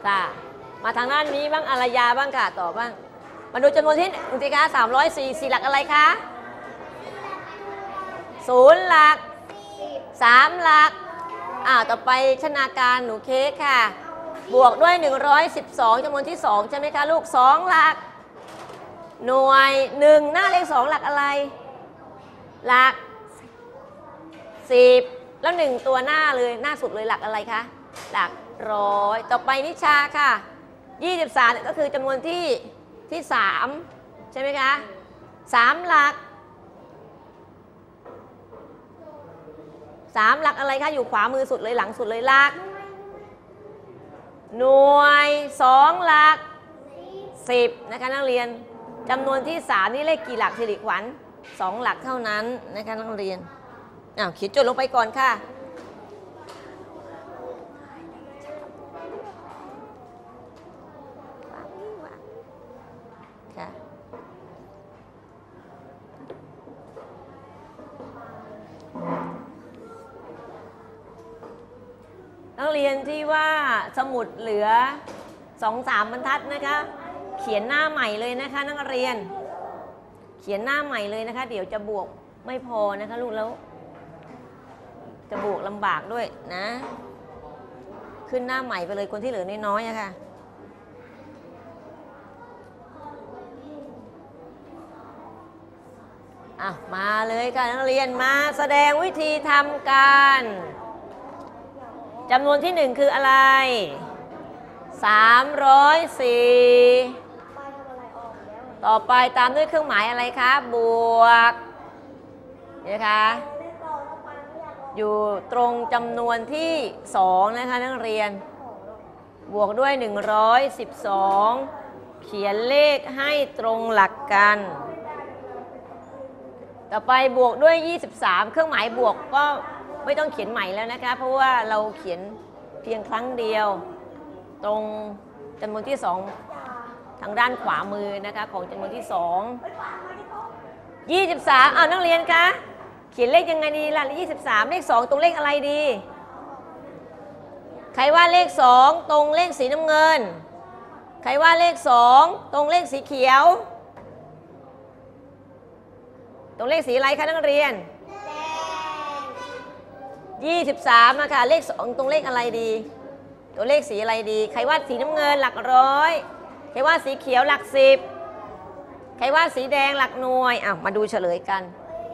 ค่ะมาทางด้านนี้บ้างอารยาบ้างค่ะต่อบ้างมาดูจำนวนที่1สิคะ304หลักอะไรคะ0หลัก3หลักต่อไปชนาการหนูเค้กค่ะบวกด้วย112จำนวนที่2ใช่ไหมคะลูก2หลักหน่วย1หน้าเลข2หลักอะไรหลัก10แล้ว1ตัวหน้าเลยหน้าสุดเลยหลักอะไรคะหลัก100ต่อไปนิชาค่ะ23ก็คือจำนวนที่3ใช่ไหมคะ3หลัก3หลักอะไรคะอยู่ขวามือสุดเลยหลังสุดเลยหลักหน่วย2หลัก10นะคะนักเรียนจำนวนที่3นี่เลขกี่หลักสิริขวัญ2หลักเท่านั้นนะคะนักเรียนเขียนโจทย์ลงไปก่อนค่ะนักเรียนที่ว่าสมุดเหลือ 2-3 บรรทัดนะคะเขียนหน้าใหม่เลยนะคะนักเรียนเขียนหน้าใหม่เลยนะคะเดี๋ยวจะบวกไม่พอนะคะลูกแล้วจะบวกลำบากด้วยนะขึ้นหน้าใหม่ไปเลยคนที่เหลือน้อยๆอะค่ะมาเลยค่ะนักเรียนมาแสดงวิธีทำการจำนวนที่1คืออะไร304ต่อไปตามด้วยเครื่องหมายอะไรคะบวกนะคะอยู่ตรงจำนวนที่2นะคะนักเรียนบวกด้วย112เขียนเลขให้ตรงหลักกันต่อไปบวกด้วย23เครื่องหมายบวกก็ไม่ต้องเขียนใหม่แล้วนะคะเพราะว่าเราเขียนเพียงครั้งเดียวตรงจำนวนที่2ทางด้านขวามือนะคะของจำนวนที่2 23นักเรียนคะเขียนเลขยังไงดีล่ะ23เลข2ตรงเลขอะไรดีใครว่าเลข2ตรงเลขสีน้ำเงินใครว่าเลข2ตรงเลขสีเขียวตรงเลขสีอะไรคะนักเรียน23นะคะเลข2ตรงเลขอะไรดีตัวเลขสีอะไรดีใครว่าสีน้ำเงินหลักร้อยใครว่าสีเขียวหลัก10ใครว่าสีแดงหลักหน่วยมาดูเฉลยกัน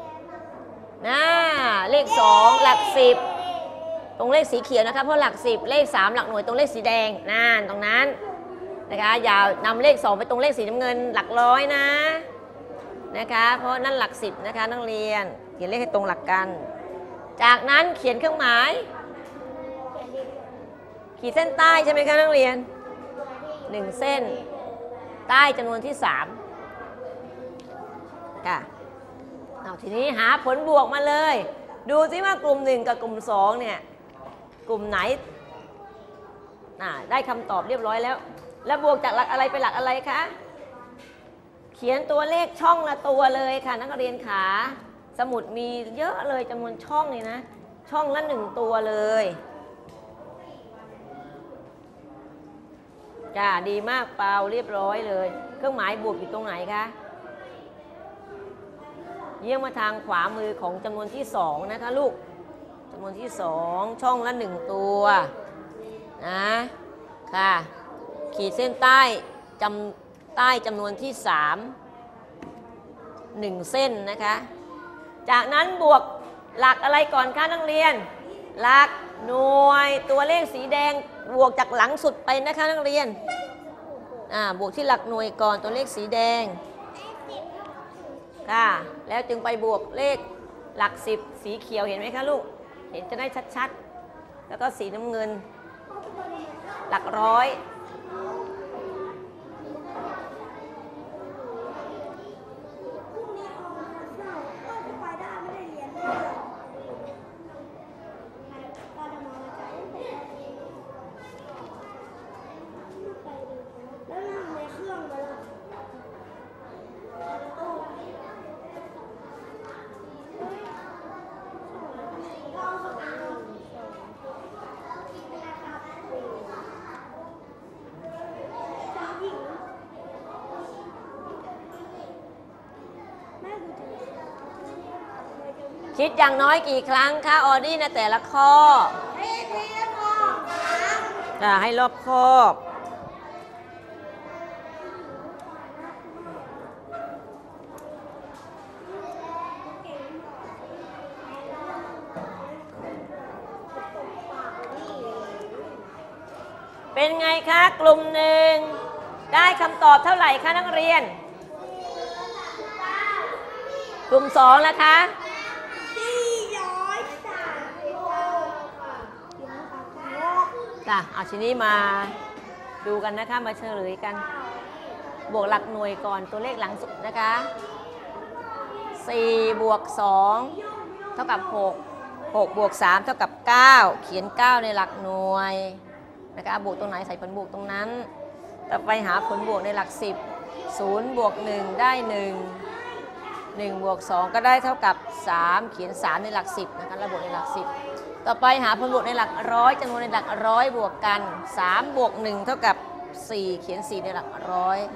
เลข2หลัก10ตรงเลขสีเขียวนะคะเพราะหลัก10เลข3หลักหน่วยตรงเลขสีแดงตรงนั้นนะคะอย่านำเลข2ไปตรงเลขสีน้ำเงินหลักร้อยนะคะเพราะนั่นหลัก10นะคะนักเรียนเขียนเลขให้ตรงหลักกันจากนั้นเขียนเครื่องหมายขีดเส้นใต้ใช่ไหมคะนักเรียน1เส้นใต้จำนวนที่3ค่ะทีนี้หาผลบวกมาเลยดูซิว่ากลุ่ม1กับกลุ่ม2เนี่ยกลุ่มไหนได้คำตอบเรียบร้อยแล้วบวกจากหลักอะไรไปหลักอะไรคะเขียนตัวเลขช่องละตัวเลยค่ะนักเรียนขาสมุดมีเยอะเลยจำนวนช่องเลยนะช่องละ1ตัวเลยจ้าดีมากเปล่าเรียบร้อยเลยเครื่องหมายบวกอยู่ตรงไหนคะเยี่ยงมาทางขวามือของจำนวนที่2นะคะลูกจำนวนที่2ช่องละ1ตัวนะค่ะขีดเส้นใต้จำนวนที่3 1เส้นนะคะจากนั้นบวกหลักอะไรก่อนคะนักเรียนหลักหน่วยตัวเลขสีแดงบวกจากหลังสุดไปนะคะนักเรียนบวกที่หลักหน่วยก่อนตัวเลขสีแดงค่ะแล้วจึงไปบวกเลขหลัก10สีเขียวเห็นไหมคะลูกเห็นจะได้ชัดๆแล้วก็สีน้ำเงินหลักร้อยคิดอย่างน้อยกี่ครั้งคะออดี้ในแต่ละข้อให้รอบคอบเป็นไงคะกลุ่มหนึ่งได้คำตอบเท่าไหร่คะนักเรียนกลุ่มสองแล้วคะจ้ะเอาทีนี้มาดูกันนะคะมาเฉลยกันบวกหลักหน่วยก่อนตัวเลขหลังสุดนะคะ4 บวก 2 เท่ากับ 6 6 บวก 3 เท่ากับ 9 เขียน 9 ในหลักหน่วยนะคะบวกตรงไหนใส่ผลบวกตรงนั้นต่อไปหาผลบวกในหลัก 10 0 บวก 1 ได้ 1 1 บวก 2 ก็ได้เท่ากับ 3 เขียน 3 ในหลัก 10นะคะแล้วบวกในหลัก 10ต่อไปหาผลบวกในหลักร้อยจำนวนในหลักร้อยบวกกัน3 บวก 1 เท่ากับ 4 เขียน 4 ในหลักร้อย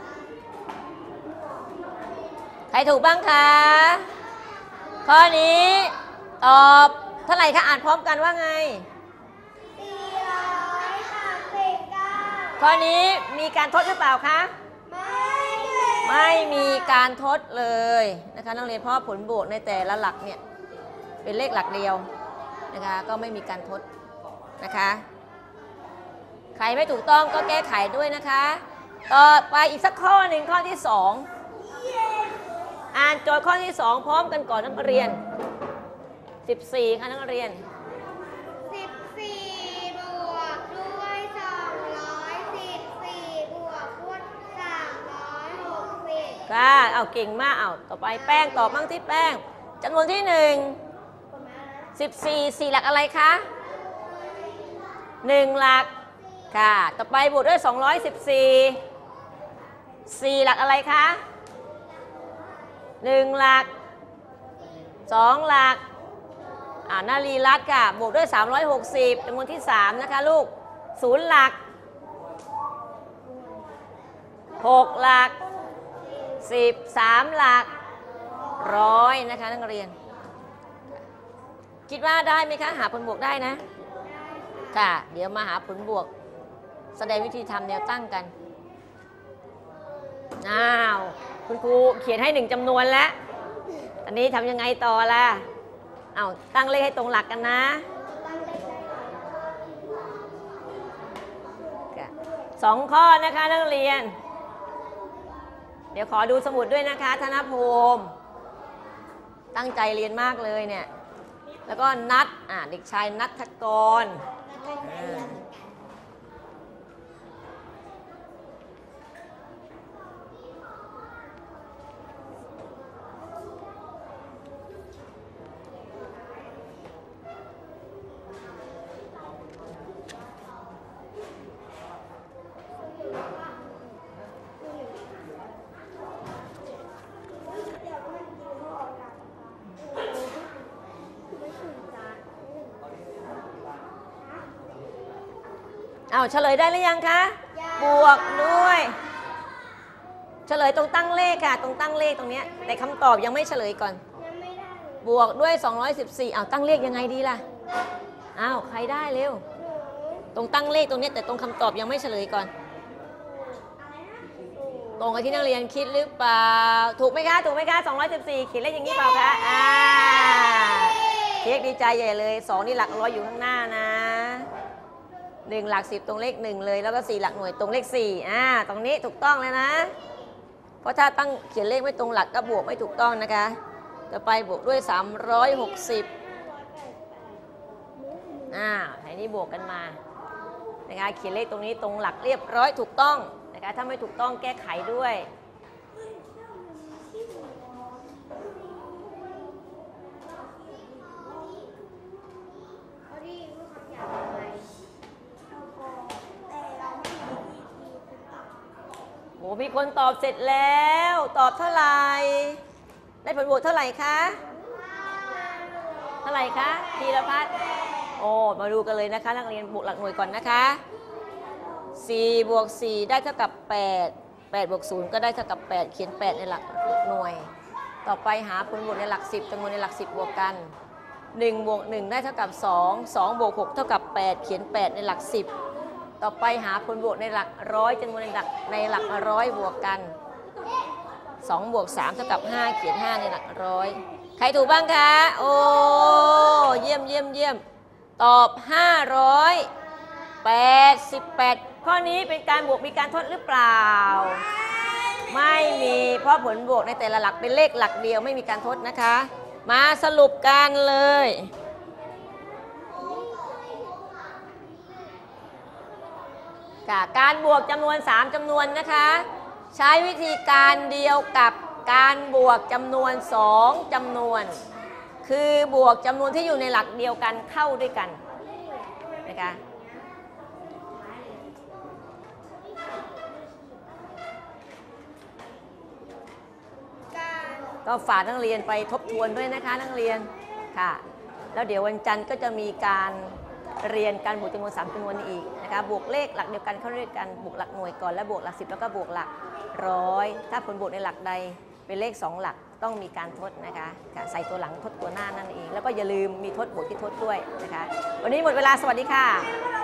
ใครถูกบ้างคะข้อนี้ตอบเท่าไหร่คะอ่านพร้อมกันว่าไงข้อนี้มีการทดหรือเปล่าคะไม่มีการทดเลยนะคะนักเรียนเพราะผลบวกในแต่ละหลักเนี่ยเป็นเลขหลักเดียวนะคะก็ไม่มีการทดนะคะใครไม่ถูกต้องก็แก้ไขด้วยนะคะต่อไปอีกสักข้อหนึ่งข้อที่2อ่านโจทย์ข้อที่2พร้อมกันก่อนนักเรียน14ค่ะนักเรียน 14บวกด้วย214บวกด้วย360 ค่ะเอาเก่งมากเอาต่อไปแป้งตอบบ้างที่แป้งจำนวนที่1 14 4หลักอะไรคะ1หลักค่ะต่อไปบวกด้วย214 4หลักอะไรคะ1หลัก2หลักนารีรัตน์ค่ะบวกด้วย360จำนวนที่3นะคะลูก0หลัก6หลัก10 3หลัก100นะคะนักเรียนคิดว่าได้ไหมคะหาผลบวกได้นะค่ะเดี๋ยวมาหาผลบวกแสดงวิธีทำแนวตั้งกันอ้าวคุณครูเขียนให้1จำนวนแล้วอันนี้ทำยังไงต่อล่ะเอาตั้งเลขให้ตรงหลักกันนะ2ข้อนะคะนักเรียนเดี๋ยวขอดูสมุดด้วยนะคะธนภูมิตั้งใจเรียนมากเลยเนี่ยแล้วก็นัดเด็กชายนัทกรเอาเฉลยได้หรือยังคะบวกด้วยเฉลยตรงตั้งเลขค่ะตรงตั้งเลขตรงนี้แต่คำตอบยังไม่เฉลยก่อนบวกด้วย214เอาตั้งเลขยังไงดีล่ะเอาใครได้เร็วตรงตั้งเลขตรงนี้แต่ตรงคำตอบยังไม่เฉลยก่อนตรงกับที่นักเรียนคิดหรือเปล่าถูกไหมคะถูกไหมคะ214เขียนเลขอย่างนี้เปล่าคะเค้กดีใจใหญ่เลย2นี่หลักร้อยอยู่ข้างหน้านะ1หลัก10ตรงเลข1เลยแล้วก็4หลักหน่วยตรงเลข4ตรงนี้ถูกต้องแล้วนะเพราะถ้าตั้งเขียนเลขไม่ตรงหลักก็บวกไม่ถูกต้องนะคะต่อไปบวกด้วย360ทีนี้บวกกันมานะคะเขียนเลขตรงนี้ตรงหลักเรียบร้อยถูกต้องนะคะถ้าไม่ถูกต้องแก้ไขด้วยโอ้มีคนตอบเสร็จแล้วตอบเท่าไหร่ได้ผลบวกเท่าไหร่คะเท่าไหร่คะธีรพัฒน์โอ้มาดูกันเลยนะคะนักเรียนบวกหลักหน่วยก่อนนะคะ4บวก4ได้เท่ากับ8 8บวก0ก็ได้เท่ากับ8เขียน8ในหลักหน่วยต่อไปหาผลบวกในหลัก10จำนวนในหลัก10บวกกัน 1 บวก 1 ได้เท่ากับ 2 2 บวก 6 เท่ากับ 8 เขียน 8 ในหลัก 10 ต่อไปหาผลบวกในหลักร้อยจำนวนในหลักร้อยบวกกัน 2 บวก 3 เท่ากับ 5 เขียน 5 ในหลักร้อยใครถูกบ้างคะ โอ้เยี่ยมเยี่ยมเยี่ยมตอบ 588 ข้อนี้เป็นการบวกมีการทดหรือเปล่า ไม่มีเพราะผลบวกในแต่ละหลักเป็นเลขหลักเดียวไม่มีการทดนะคะ มาสรุปกันเลยการบวกจำนวน 3 จำนวนนะคะ ใช้วิธีการเดียวกับการบวกจำนวน 2 จำนวน คือบวกจำนวนที่อยู่ในหลักเดียวกันเข้าด้วยกันนะคะก็ฝากนักเรียนไปทบทวนด้วยนะคะนักเรียนค่ะแล้วเดี๋ยววันจันทร์ก็จะมีการเรียนการบวกจำนวน 3 จำนวนอีกนะคะบวกเลขหลักเดียวกันเข้าด้วยกันบวกหลักหน่วยก่อนแล้วบวกหลัก 10แล้วก็บวกหลักร้อยถ้าผลบวกในหลักใดเป็นเลข2 หลักต้องมีการทดนะคะใส่ตัวหลังทดตัวหน้านั่นเองแล้วก็อย่าลืมมีทดบวกที่ทดด้วยนะคะวันนี้หมดเวลาสวัสดีค่ะ